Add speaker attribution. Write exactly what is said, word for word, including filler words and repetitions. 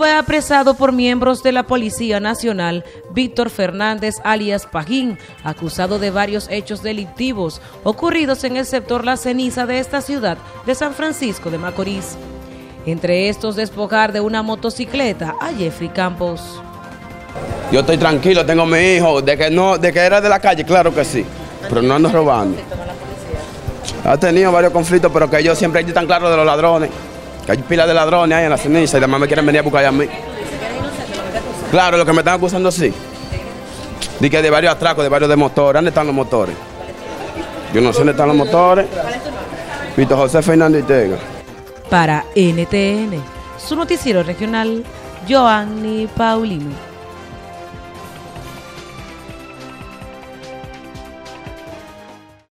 Speaker 1: fue apresado por miembros de la Policía Nacional Víctor Fernández alias Pajín, acusado de varios hechos delictivos ocurridos en el sector La Ceniza de esta ciudad de San Francisco de Macorís. Entre estos, despojar de una motocicleta a Jeffrey Campos.
Speaker 2: Yo estoy tranquilo, tengo mi hijo, de que no, de que era de la calle, claro que sí, pero no ando robando. Ha tenido varios conflictos, pero que ellos siempre están claros de los ladrones. Que hay pilas de ladrones ahí en La Ceniza y además me quieren venir a buscar a mí. Claro, lo que me están acusando sí. Dice que de varios atracos, de varios de motores. ¿Dónde están los motores? Yo no sé dónde están los motores. Víctor José Fernández Ortega.
Speaker 1: Para N T N, su noticiero regional, Joanny Paulino.